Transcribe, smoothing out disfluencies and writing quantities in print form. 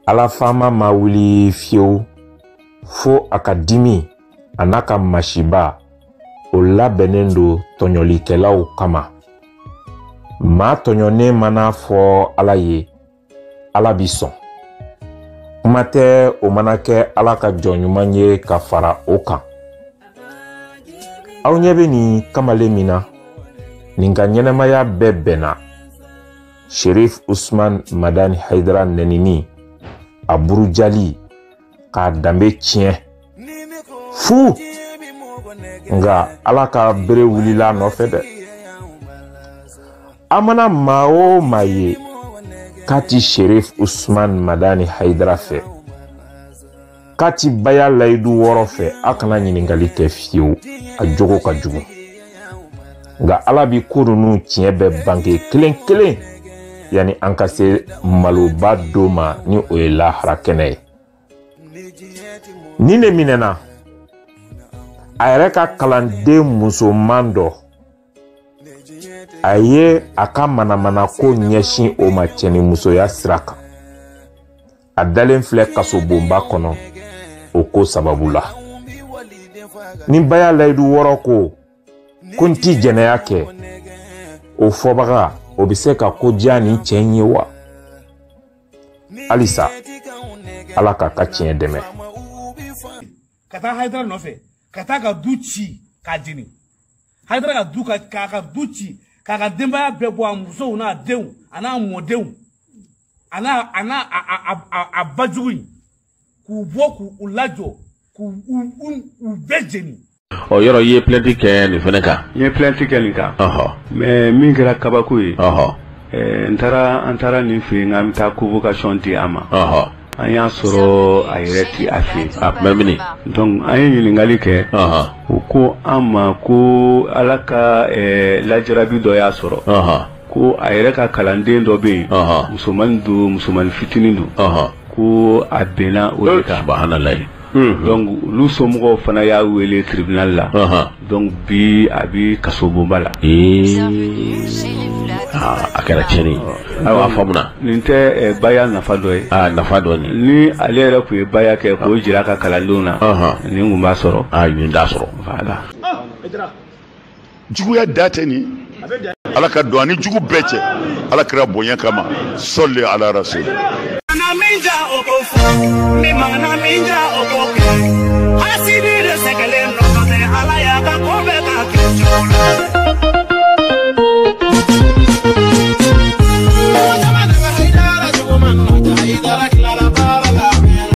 ala fama ma wuli fiyewu fo akadimi anaka mashiba o labɛnnen do tɔɲɔlikɛlaw kama. Ma tɔɲɔnen mana fɔ ala ye ala bi sɔn. Kuma tɛ o mana kɛ ala ka jɔnɲuman ye ka fara o kan. Aw ɲɛ bɛ nin kamalen min na nin ka ɲɛnɛmaya bɛɛ bɛnna Sherif Usman Madani Haidara nɛnini a burujali k'a danbe tiɲɛ fu nga ala ka bere wulila nɔfɛ dɛ. A mana maa o maa ye k'a ti Sherif Usman Madani Haidara fɛ k'a ti baya layidu wɔɔrɔ fɛ a kana ɲininkali kɛ fiyewu a jogo ka jugu. Nga ala bi ko ninnu tiɲɛ bɛ bange kelen kelen yani an ka se maloba do ma ni o ye lahara kɛnɛ ye. Ni ne minɛna a yɛrɛ ka kalanden musoman dɔ a ye a ka manamana ko ɲɛsin o ma cɛnimusoya sira kan. A dalen filɛ kasobonba kɔnɔ o ko sababu la. Ni baya layidu wɔɔrɔ ko n ti jɛnɛya kɛ o fɔbaga o bɛ se ka ko diya ni cɛ ye wa? Halisa ala k'a ka tiɲɛ dɛmɛ. Ka taa Haidara nɔfɛ ka taa ka du ci k'a jeni. Haidara ka du k'a ka du ci k'a ka denbaya bɛɛ bɔ a musow n'a denw a n'a mɔdenw a n'a bajugu in k'u bɔ k'u lajɔ k'u bɛɛ jeni. O yɔrɔ i ye plainte kɛ nin fɛnɛ kan. N ye plainte kɛ nin kan. Mais min kɛra kabako ye. N taara nin fɛ yen n bɛ taa convocation di a ma. An y'a sɔrɔ a yɛrɛ ti a fɛ yen. A tun bɛ mini. Donc an ye ɲininkali kɛ. U ko an ma ko ala ka lajarabi dɔ y'a sɔrɔ. Ko a yɛrɛ ka kalanden dɔ bɛ yen. Musomanin don musomanin fitinin don. Ko a bɛnna o de kan. Subhanalayi. Donc olu somɔgɔw fana y'a wele tribunal la. Donc bi a bi kasobonba la. A kɛra tiɲɛni. Ayiwa a faamuna. Nin tɛ baya nafa dɔ ye. Nafa dɔ ni. Ni ale yɛrɛ tun ye baya kɛ k'o jira a ka kalandenw na. Nin kun b'a sɔrɔ. Nin t'a sɔrɔ. Voilà. Juguya da tɛ nin. Ala ka don ani jugu bɛɛ cɛ. Ala kɛra bonya kama. Sɔli ala rasul. Minja oko, mi mana minja oko, hasidi de sekelen.